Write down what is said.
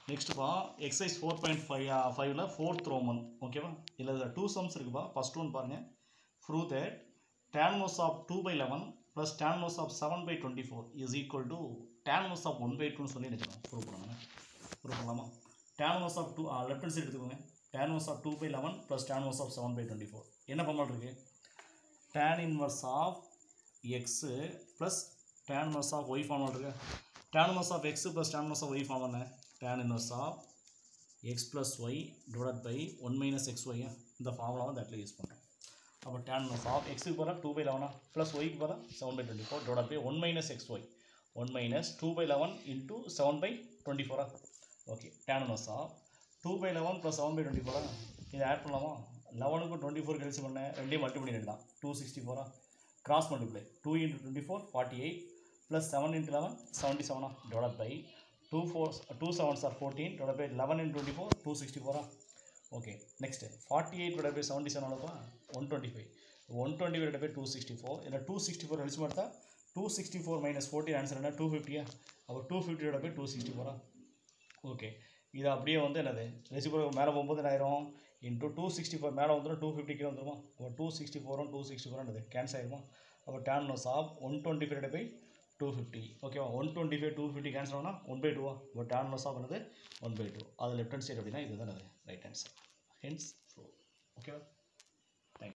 Next பா exercise 4.5ல 4th Roman ஓகேவா இல்ல 2 sums இருக்குப்பா first one பாருங்க prove that tan inverse of 2/11 plus tan inverse of 7/24 is equal to tan inverse of 1/2 னு சொல்லி எடுக்கணும் ப்ரூவ் பண்ணனும் ப்ரூவ் பண்ணலாமா tan inverse of 2 left hand side எடுத்துக்கோங்க tan inverse of 2/11 plus tan inverse of 7/24 என்ன formula இருக்கு tan inverse of x plus tan inverse of y formula இருக்கு tan inverse of x plus tan inverse of y formula என்ன tan inverse of x plus y divided by 1 minus xy இந்த ஃபார்முலாவை தட்ல use பண்றோம் அப்ப tan inverse of x க்கு பதிலா 2/11 plus y க்கு பதிலா 7/24 divided by 1 minus xy 1 minus 2/11 into 7/24 okay tan inverse of 2/11 plus 7/24 இத ஆட் பண்ணலாமா 11 க்கு 24 கழிச்சு பண்ண ரெண்டையும் மல்டிப்ளை பண்ணிடலாம் 264 cross multiply 2 into 24 48 plus 7 into 11 77 divided by 2 7s are 14 divided by 11 into 24 264 okay next 48 divided by 77 எவ்வளவுப்பா 125 120 divided by 264 இல்ல 264 கழிச்சு பார்த்தா 264 minus 14 ஆன்சர் என்ன 250 அப்ப 250 divided by 264 ஓகே இது அப்படியே வந்து என்னது ரெசிப்ரோக்கல் மேல போகும்போது என்ன ஆயிரும் into 264 மேல வந்துரும் 250 கீழ வந்துருமா அப்ப 264 ம் 264 என்னது கேன்சல் ஆயிருமா அப்ப tan inverse of 125 divided by 250 ஓகேவா 125 250 கேன்சல் ஆனா 1/2 பட் tan inverse ஆனது 1/2 அது லெஃப்ட் ஹேண்ட் சைடு அப்படினா இதுதான் ரைட் ஆன்சர் ஹென்ஸ் ஓகேவா